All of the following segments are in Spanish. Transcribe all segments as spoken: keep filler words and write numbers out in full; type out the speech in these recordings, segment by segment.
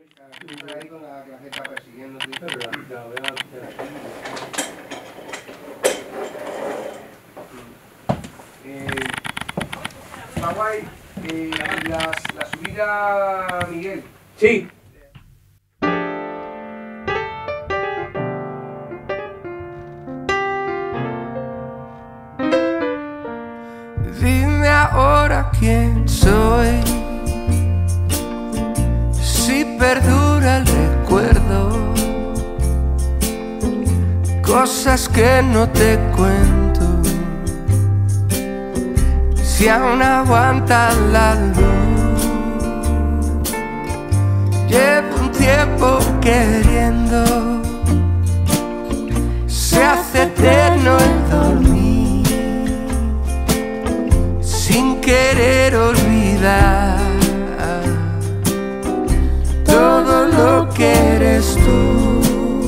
Estoy ahí con la, la jeta persiguiendo, tío. Eh, está guay. Eh, las, la subida, Miguel. Sí. Dime ahora quién soy, si perdura el recuerdo, cosas que no te cuento, si aún aguanta la luz. Llevo un tiempo queriendo, se hace eterno el dormir, sin querer olvidar todo lo que eres tú.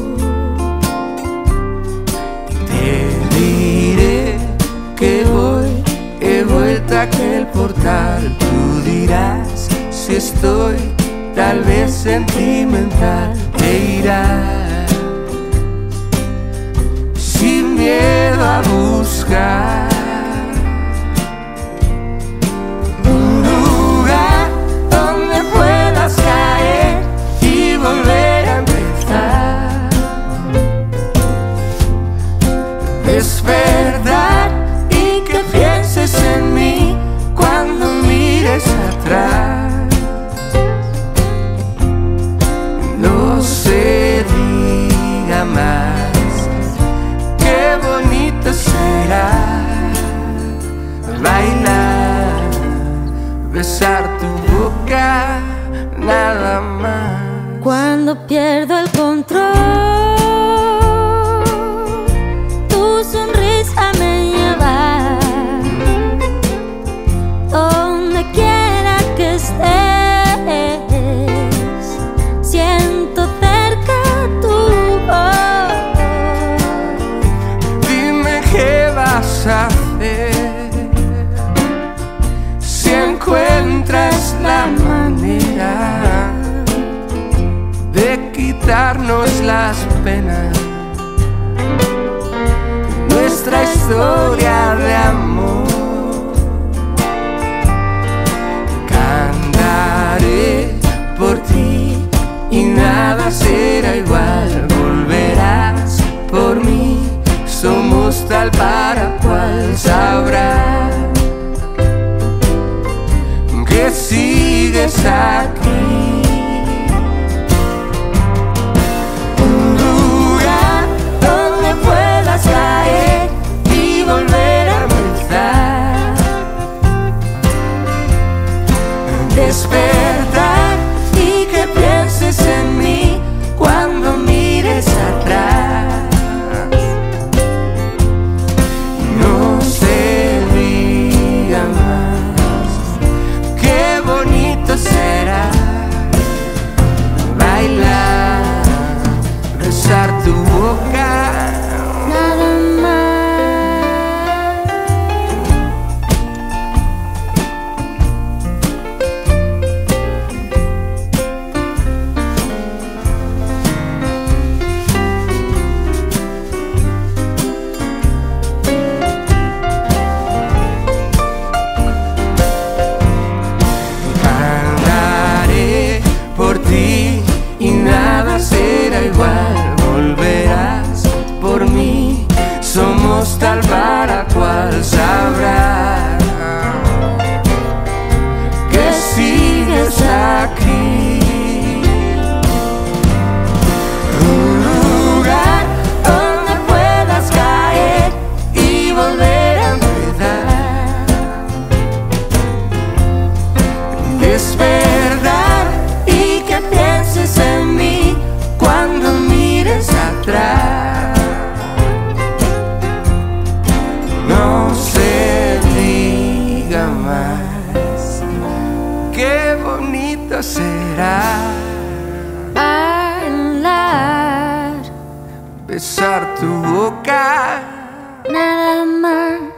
Te diré que voy, he vuelto a aquel portal. Tú dirás si estoy tal vez sentimental. Te irás sin miedo a buscar un lugar donde puedas caer y volver a empezar. Despertar y que pienses en mí cuando mires atrás. No se diga más, qué bonito será bailar, besar tu boca, nada más. Cuando pierdo el control, tu sonrisa me lleva donde quiera que estés. Siento cerca tu voz. Dime qué vas a hacer si encuentras la manera de quitarnos las penas. Nuestra historia de amor, cantaré por ti y nada será igual. Volverás por mí, somos tal para cual. Sabrás que sigues aquí. Un lugar donde puedas caer y volver a empezar. Despertar y que pienses en mí cuando mires atrás. No se diga más, qué bonito será bailar, besar tu boca, Nada más. cantaré por ti y nada será igual. Volverás por mí, somos tal para cual. Sabrás que sigues aquí. Un lugar donde puedas caer y volver a empezar. Despertar y que pienses en mí cuando mires atrás. No se diga más, qué bonito será Bailar, besar tu boca, nada más.